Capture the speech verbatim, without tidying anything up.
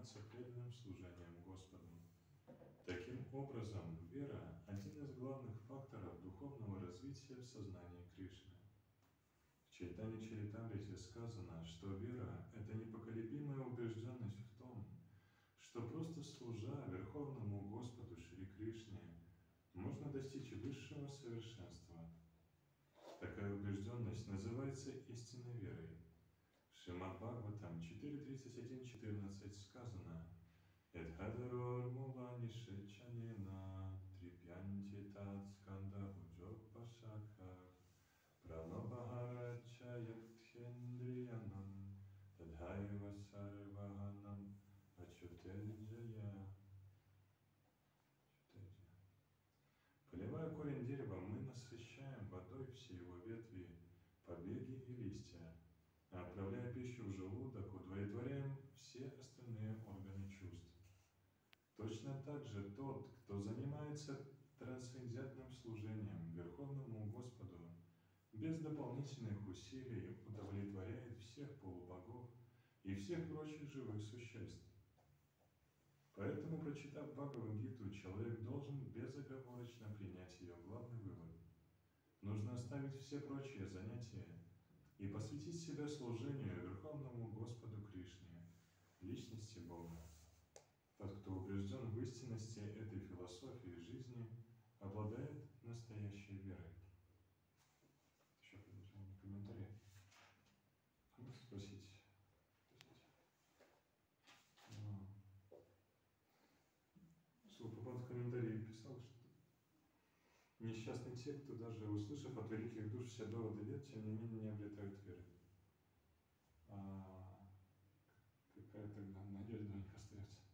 заниматься преданным служением Господу. Таким образом, вера – один из главных факторов духовного развития в сознании Кришны. В Чайтанья Чаритамрите сказано, что вера – это непоколебимая убежденность в том, что просто служа Верховному Господу Шри Кришне, можно достичь высшего совершенства. Такая убежденность называется истинной верой. В Шримад Бхагаватам четыре тридцать один четырнадцать сказано: «Эдхадарор мула нишечанена трипьянти тат сканда уджок пашаха пранабхарача ятхендриянам тадхайва сарваганам ачутеджая». Поливая корень дерева, мы насыщаем водой все его ветви, побеги и листья, а отправляя пищу в желудок, удовлетворяем все остальные органы чувств. Точно так же тот, кто занимается трансцендентным служением Верховному Господу, без дополнительных усилий удовлетворяет всех полубогов и всех прочих живых существ. Поэтому, прочитав Бхагавад-гиту, человек должен безоговорочно принять ее главный вывод. Нужно оставить все прочие занятия и посвятить себя служению Верховному Господу Кришне, личности Бога. Тот, кто убежден в истинности этой философии жизни, обладает настоящей верой. Еще предложение, комментарий? Кому спросить? Прабхупада в комментарии писал, что несчастны те, кто даже услышав от великих душ все доводы вед, тем не менее не обретают веры. А какая тогда надежда у них остается?